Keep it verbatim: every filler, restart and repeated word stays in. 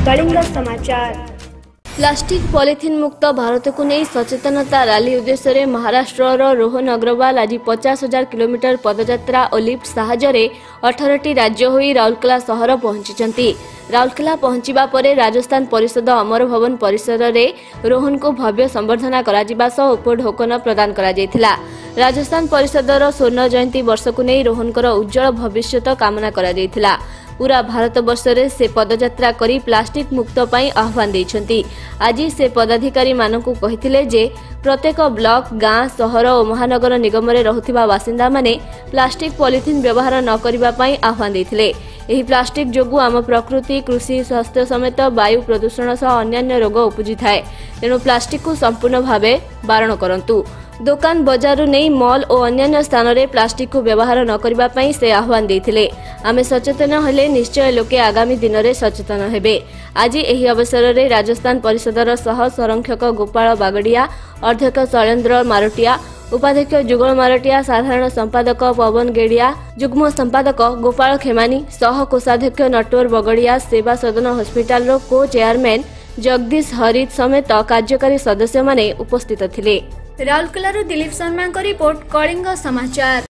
कलिंग समाचार। Plastic polythene मुक्त भारत को नहीं सचेतनता रैली उद्देश्य महाराष्ट्र रोहन अग्रवाल आज पचास हजार किलोमीटर पदयात्रा और लिफ्ट साहाय्य अठारह टी राज्य होई राउरकेला सहर पहुंची। राउरकेला पहुंचवा पर राजस्थान परिषद अमर भवन परिसर में रोहन को भव्य संबर्धना करा उपढौकन प्रदान करा जायथिला। राजस्थान परिषदर स्वर्ण जयंती वर्ष को नहीं रोहनकर उज्जवल भविष्य कामना करा जायथिला। पूरा भारत वर्ष रे से पदयात्रा करी प्लास्टिक मुक्त पाई आह्वान देइछंती। आज से पदाधिकारी मानकु कहिथिले जे प्रत्येक ब्लॉक गाँ सहर और महानगर निगम रे रहुथिबा बासिंदा माने प्लास्टिक पॉलिथिन व्यवहार न करिबा पाई आह्वान देइथिले। एही प्लास्टिक जोगु आम प्रकृति कृषि स्वास्थ्य समेत वायु प्रदूषण सह अन्य रोग उपजी थाए। तेणु प्लास्टिक को संपूर्ण भावे बारण करंतु। दुकान बजार नहीं मॉल और अन्य स्थान में प्लास्टिक को व्यवहार न करबा पई से आह्वान देथिले। आमे सचेतन हेले निश्चय लोके आगामी दिन में सचेतन हेबे। आज एही अवसर में राजस्थान परिषदर सह संरक्षक गोपाल बागड़िया, अध्यक्ष शैलेन्द्र मारटिया, उपाध्यक्ष जुगल मारटिया, साधारण संपादक पवन गेड़िया, जुग्म संपादक गोपाल खेमानी, सह कोषाध्यक्ष नटवर बगड़िया, सेवा सदन हॉस्पिटल को चेयरमैन जगदीश हरित समेत कार्यकारी सदस्य माने उपस्थित थिले। राउरकेला दिलीप शर्मा रिपोर्ट, कलिंग समाचार।